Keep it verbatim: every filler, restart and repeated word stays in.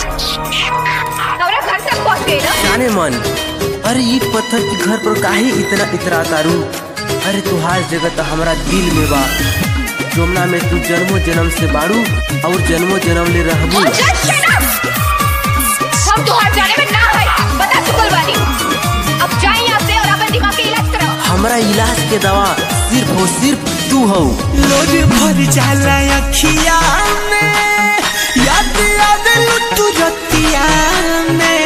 हमारा घर तक पहुंच गए ना। जाने मन, अरे ईट पत्थर के घर पर काहे इतना इतरा तारू। अरे तुहार जगह तो हमारा दिल में बा। जोमना में तू जन्मों जन्म से बाड़ू और जन्मों जन्म ले रहबू। हम तुहार जाने में ना है, बता चुकल बानी। अब जाए यहाँ से और अपन दिमाग के इलाज करो। हमारा इलाज के दवा सिर्फ हो सिर्फ तू हो। लोड भर जाला अखिया में, याद याद लुटू रतिया में।